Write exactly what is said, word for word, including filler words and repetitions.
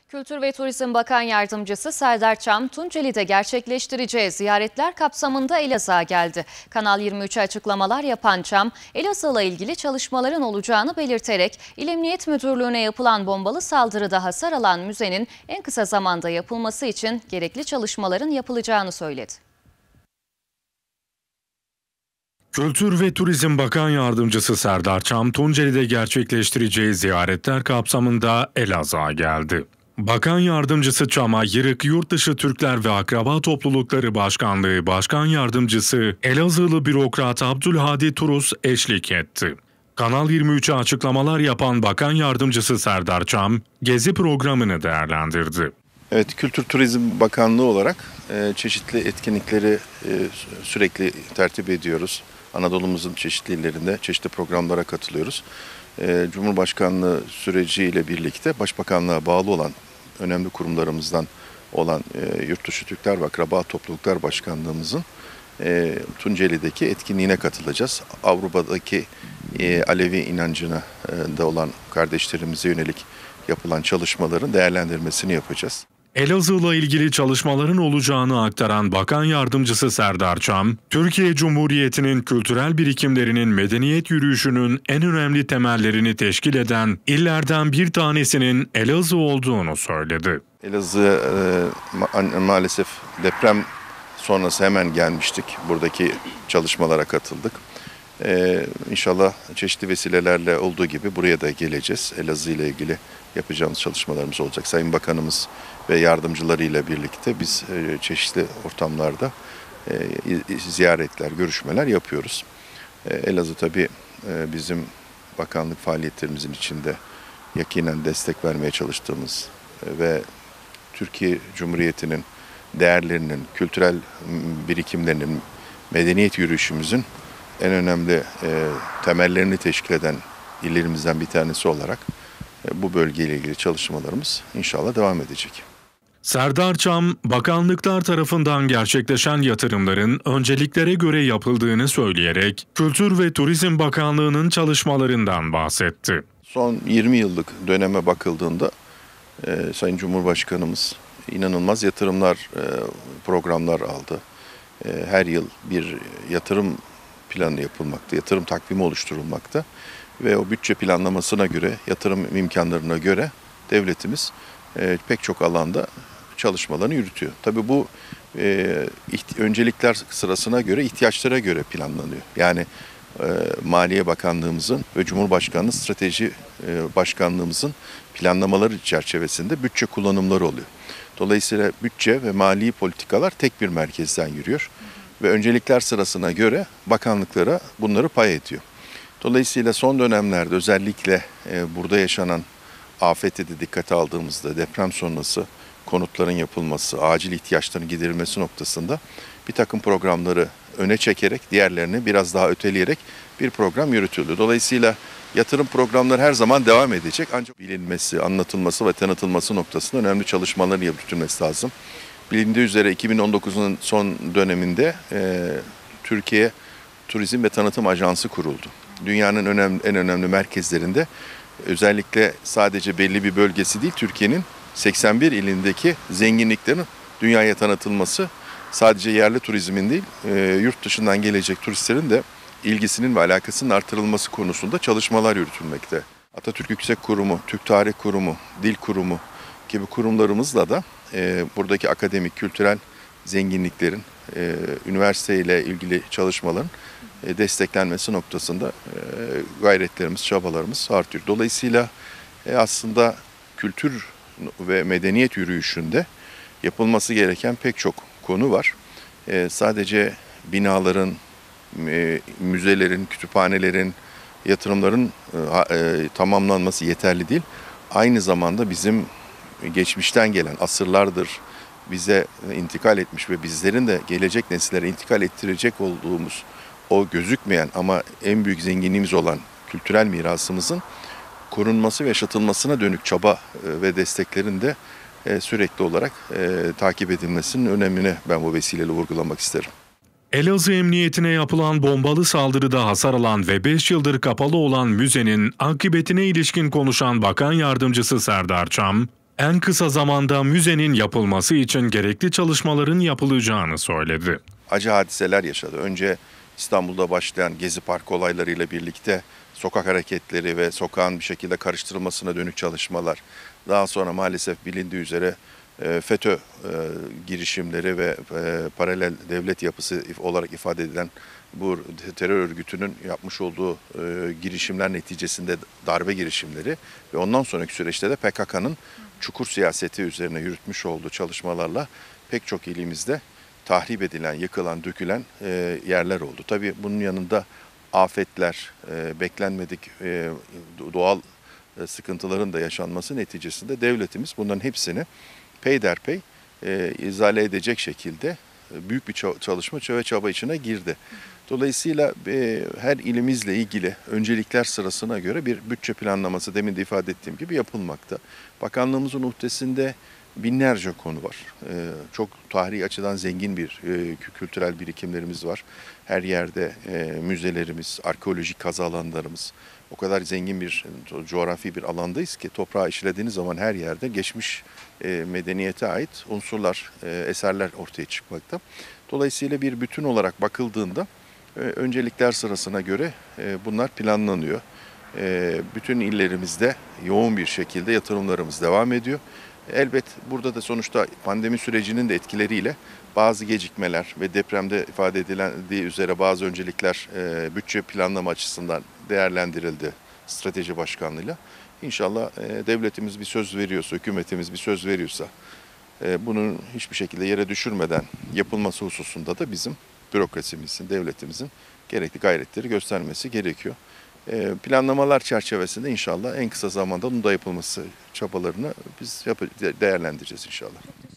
Kültür ve Turizm Bakan Yardımcısı Serdar Çam, Tunceli'de gerçekleştireceği ziyaretler kapsamında Elazığ'a geldi. Kanal yirmi üç'e açıklamalar yapan Çam, Elazığ'la ilgili çalışmaların olacağını belirterek, İl Emniyet Müdürlüğü'ne yapılan bombalı saldırıda hasar alan müzenin en kısa zamanda yapılması için gerekli çalışmaların yapılacağını söyledi. Kültür ve Turizm Bakan Yardımcısı Serdar Çam, Tunceli'de gerçekleştireceği ziyaretler kapsamında Elazığ'a geldi. Bakan Yardımcısı Çam'a Yırık Yurtdışı Türkler ve Akraba Toplulukları Başkanlığı Başkan Yardımcısı Elazığlı bürokrat Abdülhadi Turus eşlik etti. Kanal yirmi üç'e açıklamalar yapan Bakan Yardımcısı Serdar Çam, gezi programını değerlendirdi. Evet, Kültür Turizm Bakanlığı olarak e, çeşitli etkinlikleri e, sürekli tertip ediyoruz. Anadolu'muzun çeşitli illerinde çeşitli programlara katılıyoruz. E, Cumhurbaşkanlığı süreciyle birlikte Başbakanlığa bağlı olan önemli kurumlarımızdan olan e, Yurtdışı Türkler ve Akraba Topluluklar Başkanlığımızın e, Tunceli'deki etkinliğine katılacağız. Avrupa'daki e, Alevi inancına e, da olan kardeşlerimize yönelik yapılan çalışmaların değerlendirmesini yapacağız. Elazığ'la ilgili çalışmaların olacağını aktaran Bakan Yardımcısı Serdar Çam, Türkiye Cumhuriyeti'nin kültürel birikimlerinin medeniyet yürüyüşünün en önemli temellerini teşkil eden illerden bir tanesinin Elazığ olduğunu söyledi. Elazığ e, ma- maalesef deprem sonrası hemen gelmiştik. Buradaki çalışmalara katıldık. Ee, inşallah çeşitli vesilelerle olduğu gibi buraya da geleceğiz. Elazığ ile ilgili yapacağımız çalışmalarımız olacak. Sayın Bakanımız ve yardımcılarıyla birlikte biz e, çeşitli ortamlarda e, ziyaretler, görüşmeler yapıyoruz. E, Elazığ tabii e, bizim bakanlık faaliyetlerimizin içinde yakinen destek vermeye çalıştığımız e, ve Türkiye Cumhuriyeti'nin değerlerinin, kültürel birikimlerinin, medeniyet yürüyüşümüzün en önemli e, temellerini teşkil eden illerimizden bir tanesi olarak e, bu bölgeyle ilgili çalışmalarımız inşallah devam edecek. Serdar Çam, bakanlıklar tarafından gerçekleşen yatırımların önceliklere göre yapıldığını söyleyerek Kültür ve Turizm Bakanlığı'nın çalışmalarından bahsetti. Son yirmi yıllık döneme bakıldığında e, Sayın Cumhurbaşkanımız inanılmaz yatırımlar, e, programlar aldı. E, her yıl bir yatırım planı yapılmakta, yatırım takvimi oluşturulmakta ve o bütçe planlamasına göre, yatırım imkanlarına göre devletimiz e, pek çok alanda çalışmalarını yürütüyor. Tabii bu e, iht- öncelikler sırasına göre, ihtiyaçlara göre planlanıyor. Yani e, Maliye Bakanlığımızın ve Cumhurbaşkanlığı Strateji e, Başkanlığımızın planlamaları çerçevesinde bütçe kullanımları oluyor. Dolayısıyla bütçe ve mali politikalar tek bir merkezden yürüyor. Ve öncelikler sırasına göre bakanlıklara bunları pay ediyor. Dolayısıyla son dönemlerde özellikle e, burada yaşanan afeti de dikkate aldığımızda deprem sonrası konutların yapılması, acil ihtiyaçların giderilmesi noktasında bir takım programları öne çekerek, diğerlerini biraz daha öteleyerek bir program yürütüldü. Dolayısıyla yatırım programları her zaman devam edecek ancak bilinmesi, anlatılması ve tanıtılması noktasında önemli çalışmaların yürütülmesi lazım. Bilindiği üzere iki bin on dokuzun son döneminde e, Türkiye Turizm ve Tanıtım Ajansı kuruldu. Dünyanın önemli, en önemli merkezlerinde özellikle sadece belli bir bölgesi değil, Türkiye'nin seksen bir ilindeki zenginliklerin dünyaya tanıtılması, sadece yerli turizmin değil, e, yurt dışından gelecek turistlerin de ilgisinin ve alakasının artırılması konusunda çalışmalar yürütülmekte. Atatürk Yüksek Kurumu, Türk Tarih Kurumu, Dil Kurumu gibi kurumlarımızla da e, buradaki akademik, kültürel zenginliklerin, e, üniversiteyle ilgili çalışmaların e, desteklenmesi noktasında e, gayretlerimiz, çabalarımız artıyor. Dolayısıyla e, aslında kültür ve medeniyet yürüyüşünde yapılması gereken pek çok konu var. E, sadece binaların, e, müzelerin, kütüphanelerin, yatırımların e, e, tamamlanması yeterli değil. Aynı zamanda bizim geçmişten gelen, asırlardır bize intikal etmiş ve bizlerin de gelecek nesillere intikal ettirecek olduğumuz o gözükmeyen ama en büyük zenginliğimiz olan kültürel mirasımızın korunması ve yaşatılmasına dönük çaba ve desteklerin de sürekli olarak takip edilmesinin önemini ben bu vesileyle vurgulamak isterim. Elazığ Emniyetine yapılan bombalı saldırıda hasar alan ve beş yıldır kapalı olan müzenin akıbetine ilişkin konuşan Bakan Yardımcısı Serdar Çam, En kısa zamanda müzenin yapılması için gerekli çalışmaların yapılacağını söyledi. Acı hadiseler yaşadı. Önce İstanbul'da başlayan Gezi Parkı olaylarıyla birlikte sokak hareketleri ve sokağın bir şekilde karıştırılmasına dönük çalışmalar. Daha sonra maalesef bilindiği üzere FETÖ e, girişimleri ve e, paralel devlet yapısı olarak ifade edilen bu terör örgütünün yapmış olduğu e, girişimler neticesinde darbe girişimleri ve ondan sonraki süreçte de P K K'nın çukur siyaseti üzerine yürütmüş olduğu çalışmalarla pek çok ilimizde tahrip edilen, yıkılan, dökülen e, yerler oldu. Tabii bunun yanında afetler, e, beklenmedik e, doğal e, sıkıntıların da yaşanması neticesinde devletimiz bunların hepsini peyderpey e, izale edecek şekilde e, büyük bir çalışma ve çaba içine girdi. Dolayısıyla e, her ilimizle ilgili öncelikler sırasına göre bir bütçe planlaması demin de ifade ettiğim gibi yapılmakta. Bakanlığımızın uhdesinde binlerce konu var. E, çok tarihi açıdan zengin bir e, kültürel birikimlerimiz var. Her yerde e, müzelerimiz, arkeolojik kazı alanlarımız, o kadar zengin bir coğrafi bir alandayız ki toprağı işlediğiniz zaman her yerde geçmiş e, medeniyete ait unsurlar, e, eserler ortaya çıkmakta. Dolayısıyla bir bütün olarak bakıldığında e, öncelikler sırasına göre e, bunlar planlanıyor. E, bütün illerimizde yoğun bir şekilde yatırımlarımız devam ediyor. Elbet burada da sonuçta pandemi sürecinin de etkileriyle bazı gecikmeler ve depremde ifade edildiği üzere bazı öncelikler e, bütçe planlama açısından değerlendirildi strateji başkanlığıyla. İnşallah e, devletimiz bir söz veriyorsa, hükümetimiz bir söz veriyorsa e, bunun hiçbir şekilde yere düşürmeden yapılması hususunda da bizim bürokrasimizin, devletimizin gerekli gayretleri göstermesi gerekiyor. E, planlamalar çerçevesinde inşallah en kısa zamanda bunun da yapılması çabalarını biz değerlendireceğiz inşallah.